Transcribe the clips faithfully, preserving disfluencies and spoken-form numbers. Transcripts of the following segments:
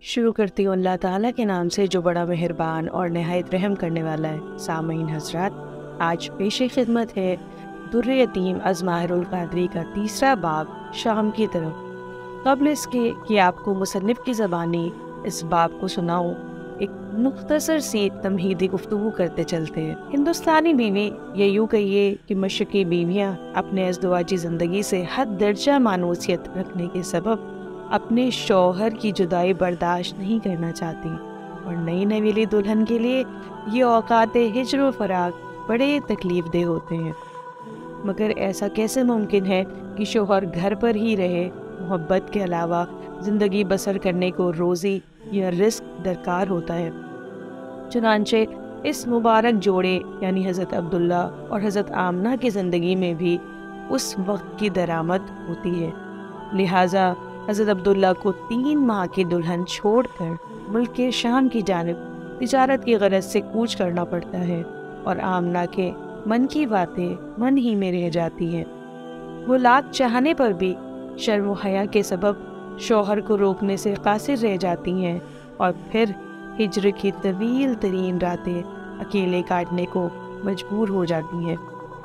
شروع کرتی ہوں اللہ تعالیٰ کے نام سے جو بڑا مہربان اور نہایت رحم کرنے والا ہے۔ سامعین حضرات، آج پیش خدمت ہے در یتیم از ماہر القادری کا تیسرا باب شام کی طرف۔ قبل اس کے کہ آپ کو مصنف کی زبانی اس باب کو سناؤں، ایک مختصر سی تمہیدی گفتگو کرتے چلتے ہیں۔ ہندوستانی بیوی یا یوں کہیے کہ مشرقی بیویاں اپنے ازدواجی زندگی سے حد درجہ مانوسیت رکھنے کے سبب اپنے شوہر کی جدائی برداشت نہیں کرنا چاہتی، اور نئی نویلی دلہن کے لیے یہ اوقات ہجر و فراق بڑے تکلیف دہ ہوتے ہیں۔ مگر ایسا کیسے ممکن ہے کہ شوہر گھر پر ہی رہے؟ محبت کے علاوہ زندگی بسر کرنے کو روزی یا رزق درکار ہوتا ہے۔ چنانچہ اس مبارک جوڑے یعنی حضرت عبداللہ اور حضرت آمنہ کی زندگی میں بھی اس وقت کی درآمد ہوتی ہے۔ لہٰذا حضرت عبداللہ کو تین ماہ کی دلہن چھوڑ کر ملک کے شام کی جانب تجارت کی غرض سے کوچ کرنا پڑتا ہے، اور آمنہ کے من کی باتیں من ہی میں رہ جاتی ہیں۔ وہ لاکھ چاہنے پر بھی شرم و حیا کے سبب شوہر کو روکنے سے قاصر رہ جاتی ہیں، اور پھر ہجر کی طویل ترین راتیں اکیلے کاٹنے کو مجبور ہو جاتی ہیں۔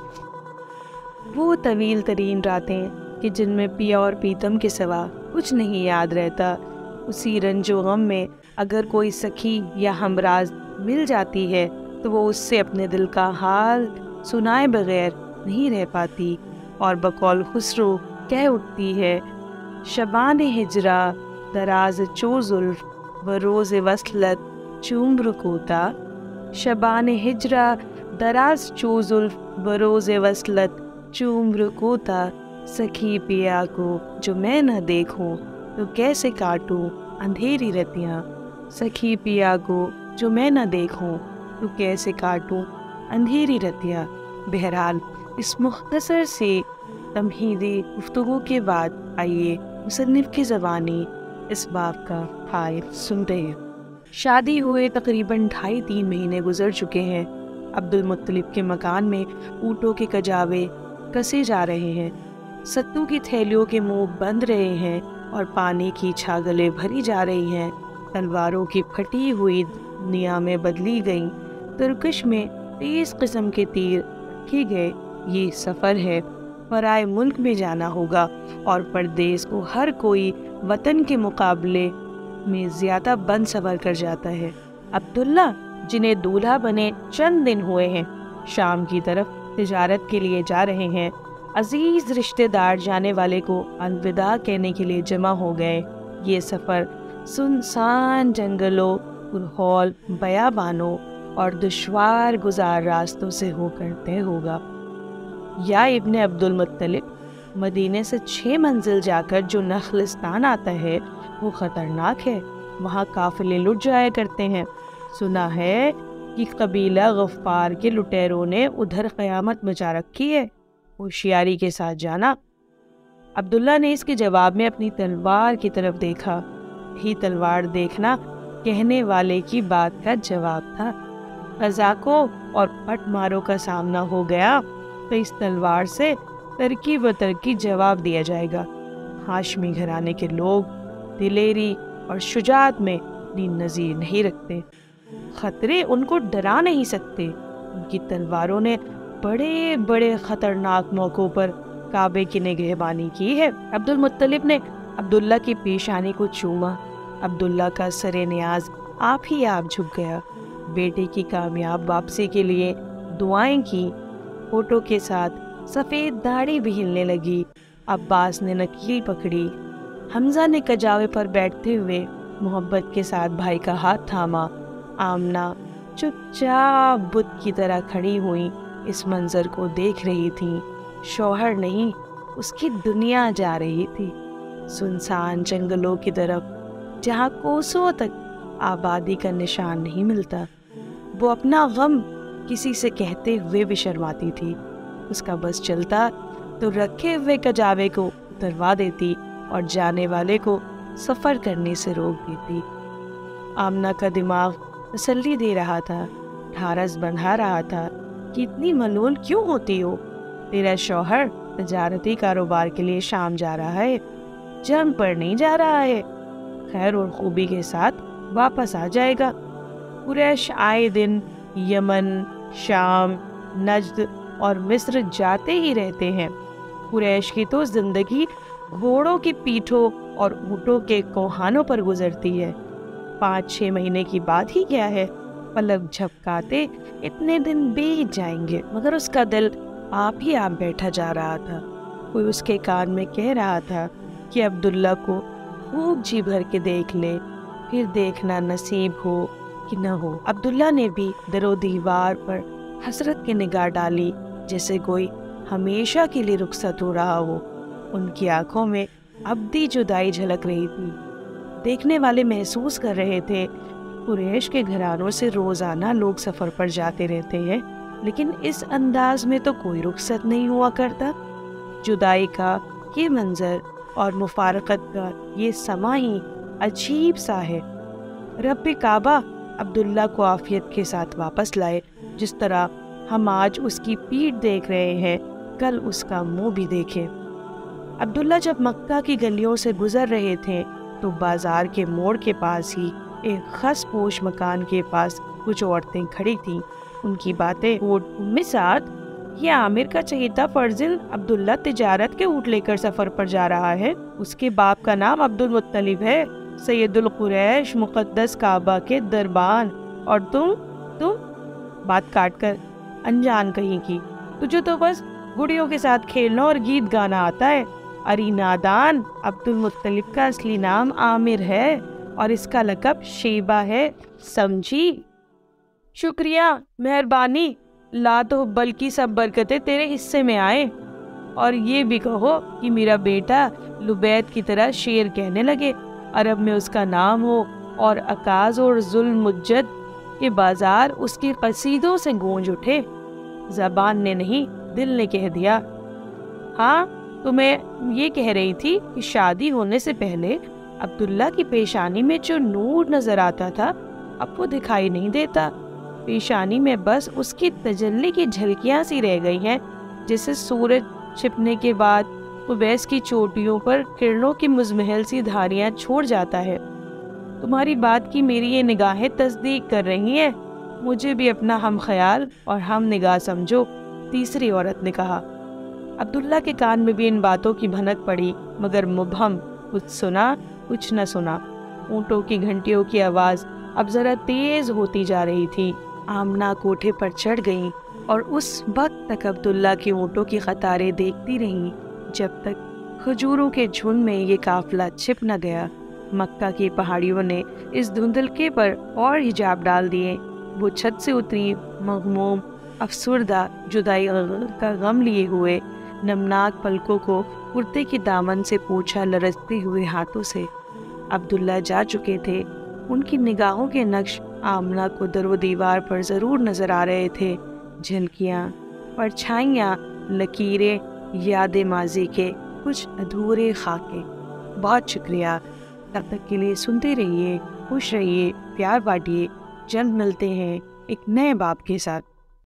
وہ طویل ترین راتیں کہ جن میں پیا اور پیتم کے سوا کچھ نہیں یاد رہتا، اسی رنج و غم میں اگر کوئی سکھی یا ہمراز مل جاتی ہے تو وہ اس سے اپنے دل کا حال سنائے بغیر نہیں رہ پاتی، اور بقول خسرو کہہ اٹھتی ہے: شبان ہجرا دراز چو زلف و روز وصلت چومر کوتا، شبان ہجرا دراز چو زلف و روز وصلت چومر کوتا، سکھی پیا کو جو میں نہ دیکھوں تو کیسے کاٹوں اندھیری رتیاں، سکھی پیا کو جو میں نہ دیکھوں تو کیسے کاٹوں اندھیری رتیاں۔ بہرحال اس مختصر سے تمہیدی گفتگو کے بعد آئیے مصنف کی زبانی اس باب کا حال سنتے ہیں۔ شادی ہوئے تقریباً ڈھائی تین مہینے گزر چکے ہیں۔ عبد المطلب کے مکان میں اونٹوں کے کجاوے کسے جا رہے ہیں، ستو کی تھیلیوں کے منہ بند رہے ہیں، اور پانی کی چھاگلیں بھری جا رہی ہیں۔ تلواروں کی پھٹی ہوئی نیامیں بدلی گئیں، ترکش میں تیز قسم کے تیر رکھے گئے۔ یہ سفر ہے، پرائے ملک میں جانا ہوگا، اور پردیس کو ہر کوئی وطن کے مقابلے میں زیادہ بند سفر کر جاتا ہے۔ عبداللہ جنہیں دولہا بنے چند دن ہوئے ہیں، شام کی طرف تجارت کے لیے جا رہے ہیں۔ عزیز رشتہ دار جانے والے کو الوداع کہنے کے لیے جمع ہو گئے۔ یہ سفر سنسان جنگلوں، پرہول بیابانوں اور دشوار گزار راستوں سے ہو کر طے ہوگا۔ یا ابن عبد المطلب، مدینے سے چھ منزل جا کر جو نخلستان آتا ہے وہ خطرناک ہے، وہاں قافلے لٹ جایا کرتے ہیں۔ سنا ہے کہ قبیلہ غفار کے لٹیروں نے ادھر قیامت مچا رکھی ہے، ہوشیاری کے ساتھ جانا۔ عبداللہ نے اس کے جواب میں اپنی تلوار کی طرف دیکھا۔ ہی تلوار دیکھنا کہنے والے کی بات کا جواب تھا۔ قزاقوں اور پٹ ماروں کا سامنا ہو گیا تو اس تلوار سے ترکی و ترکی جواب دیا جائے گا۔ ہاشمی گھرانے کے لوگ دلیری اور شجاعت میں اپنی نظیر نہیں رکھتے، خطرے ان کو ڈرا نہیں سکتے۔ ان کی تلواروں نے بڑے بڑے خطرناک موقعوں پر کعبے کی نگہبانی کی ہے۔ عبد المطلب نے عبداللہ کی پیشانی کو چوما۔ عبداللہ کا سر نیاز آپ ہی آپ جھک گیا۔ بیٹے کی کامیاب واپسی کے لیے دعائیں کی، فوٹو کے ساتھ سفید داڑھی بھی ہلنے لگی۔ عباس نے نکیل پکڑی، حمزہ نے کجاوے پر بیٹھتے ہوئے محبت کے ساتھ بھائی کا ہاتھ تھاما۔ آمنہ چپ چاپ بت کی طرح کھڑی ہوئی اس منظر کو دیکھ رہی تھی۔ شوہر نہیں، اس کی دنیا جا رہی تھی سنسان جنگلوں کی طرف، جہاں کوسوں تک آبادی کا نشان نہیں ملتا۔ وہ اپنا غم کسی سے کہتے ہوئے بھی شرماتی تھی۔ اس کا بس چلتا تو رکھے ہوئے کجاوے کو اتروا دیتی اور جانے والے کو سفر کرنے سے روک دیتی۔ آمنہ کا دماغ تسلی دے رہا تھا، ڈھارس بندھا رہا تھا کہ اتنی ملول کیوں ہوتی ہو؟ تیرا شوہر تجارتی کاروبار کے لیے شام جا رہا ہے، جنگ پر نہیں جا رہا ہے۔ خیر اور خوبی کے ساتھ واپس آ جائے گا۔ قریش آئے دن یمن، شام، نجد اور مصر جاتے ہی رہتے ہیں۔ قریش کی تو زندگی گھوڑوں کی پیٹھوں اور اونٹوں کے کوہانوں پر گزرتی ہے۔ پانچ چھ مہینے کی بات ہی کیا ہے، پلک جھپکاتے اتنے دن بیت جائیں گے، مگر اس کا دل آپ ہی آپ بیٹھا جا رہا تھا۔ کوئی اس کے کان میں کہہ رہا تھا کہ عبداللہ کو خوب جی بھر کے دیکھ لے، پھر دیکھنا نصیب ہو کہ نہ ہو۔ عبداللہ نے بھی در و دیوار پر حسرت کی نگاہ ڈالی، جیسے کوئی ہمیشہ کے لیے رخصت ہو رہا ہو۔ ان کی آنکھوں میں ابدی جدائی جھلک رہی تھی۔ دیکھنے والے محسوس کر رہے تھے قریش کے گھرانوں سے روزانہ لوگ سفر پر جاتے رہتے ہیں، لیکن اس انداز میں تو کوئی رخصت نہیں ہوا کرتا۔ جدائی کا یہ منظر اور مفارقت کا یہ سما ہی عجیب سا ہے۔ رب کعبہ عبداللہ کو عافیت کے ساتھ واپس لائے۔ جس طرح ہم آج اس کی پیٹھ دیکھ رہے ہیں، کل اس کا منہ بھی دیکھیں۔ عبداللہ جب مکہ کی گلیوں سے گزر رہے تھے تو بازار کے موڑ کے پاس ہی ایک خس پوش مکان کے پاس کچھ عورتیں کھڑی تھیں۔ ان کی باتیں ام سعد، یہ عامر کا چہیتا فرزند عبداللہ تجارت کے اونٹ لے کر سفر پر جا رہا ہے۔ اس کے باپ کا نام عبد المطلب ہے، سید القریش، مقدس کعبہ کے دربان، اور تم تم بات کاٹ کر انجان کہیں کی، تجھے تو بس گڑیوں کے ساتھ کھیلنا اور گیت گانا آتا ہے۔ اری نادان، عبد المطلب کا اصلی نام عامر ہے اور اس کا لقب شیبہ ہے، سمجھی؟ شکریہ، مہربانی، لا تو بلکہ سب برکتیں تیرے حصے میں آئے، اور یہ بھی کہو کہ میرا بیٹا لبید کی طرح شیر کہنے لگے، عرب میں اس کا نام ہو، اور عکاظ اور ذوالمجد کے بازار اس کی قصیدوں سے گونج اٹھے۔ زبان نے نہیں، دل نے کہہ دیا۔ ہاں، تو میں یہ کہہ رہی تھی کہ شادی ہونے سے پہلے عبداللہ کی پیشانی میں جو نور نظر آتا تھا، اب وہ دکھائی نہیں دیتا۔ پیشانی میں بس اس کی تجلی کی جھلکیاں سی رہ گئی ہیں، جیسے سورج چھپنے کے بعد قبیس کی چوٹیوں پر کرنوں کی مزمحل سی دھاریاں چھوڑ جاتا ہے۔ تمہاری بات کی میری یہ نگاہیں تصدیق کر رہی ہیں، مجھے بھی اپنا ہم خیال اور ہم نگاہ سمجھو، تیسری عورت نے کہا۔ عبداللہ کے کان میں بھی ان باتوں کی بھنک پڑی، مگر مبہم، کچھ سنا کچھ نہ سنا۔ اونٹوں کی گھنٹیوں کی آواز اب ذرا تیز ہوتی جا رہی تھی۔ آمنہ کوٹھے پر چڑھ گئیں اور اس وقت تک عبداللہ کی اونٹوں کی قطاریں دیکھتی رہیں جب تک کھجوروں کے جھنڈ میں یہ قافلہ چھپ نہ گیا۔ مکہ کی پہاڑیوں نے اس دھندلکے پر اور حجاب ڈال دیے۔ وہ چھت سے اتری، مغموم، افسردہ، جدائی کا غم لیے ہوئے، نمناک پلکوں کو کرتے کی دامن سے پوچھا لرزتے ہوئے ہاتھوں سے۔ عبداللہ جا چکے تھے، ان کی نگاہوں کے نقش آمنہ کو در و دیوار پر ضرور نظر آ رہے تھے، جھلکیاں، پرچھائیاں، لکیریں، یاد ماضی کے کچھ ادھورے خاکے۔ بہت شکریہ، تب تک کے لیے سنتے رہیے، خوش رہیے، پیار بانٹیے۔ جلد ملتے ہیں ایک نئے باب کے ساتھ۔